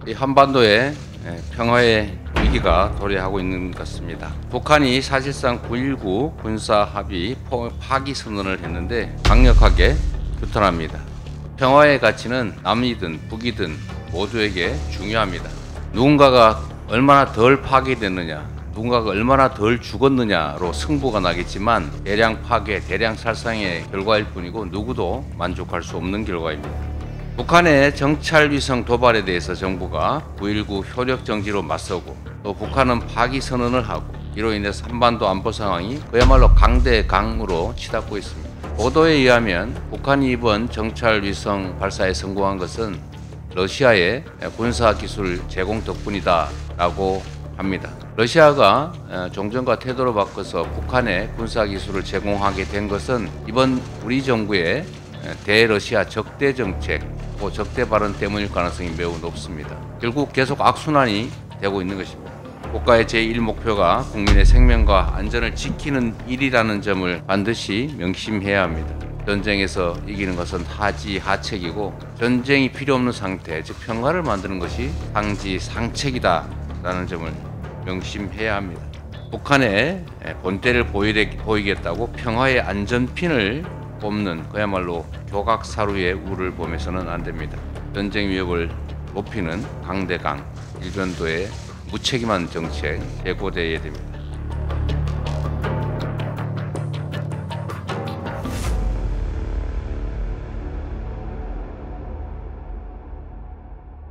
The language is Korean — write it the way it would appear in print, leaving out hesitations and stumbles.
이 한반도에 평화의 위기가 도래하고 있는 것 같습니다. 북한이 사실상 9.19 군사 합의 파기 선언을 했는데 강력하게 규탄합니다. 평화의 가치는 남이든 북이든 모두에게 중요합니다. 누군가가 얼마나 덜 파괴됐느냐, 누군가가 얼마나 덜 죽었느냐로 승부가 나겠지만 대량 파괴, 대량 살상의 결과일 뿐이고 누구도 만족할 수 없는 결과입니다. 북한의 정찰위성 도발에 대해서 정부가 9.19 효력 정지로 맞서고 또 북한은 파기 선언을 하고 이로 인해서 한반도 안보 상황이 그야말로 강대강으로 치닫고 있습니다. 보도에 의하면 북한이 이번 정찰위성 발사에 성공한 것은 러시아의 군사기술 제공 덕분이다 라고 합니다. 러시아가 종전과 태도를 바꿔서 북한에 군사기술을 제공하게 된 것은 이번 우리 정부의 대러시아 적대 정책, 적대 발언 때문일 가능성이 매우 높습니다. 결국 계속 악순환이 되고 있는 것입니다. 국가의 제1목표가 국민의 생명과 안전을 지키는 일이라는 점을 반드시 명심해야 합니다. 전쟁에서 이기는 것은 하지하책이고 전쟁이 필요 없는 상태, 즉 평화를 만드는 것이 상지상책이다라는 점을 명심해야 합니다. 북한의 본때를 보이겠다고 평화의 안전핀을 뽑는 그야말로 교각사루의 우를 보면서는 안 됩니다. 전쟁 위협을 높이는 강대강, 일변도의 무책임한 정책 예고되어야 됩니다.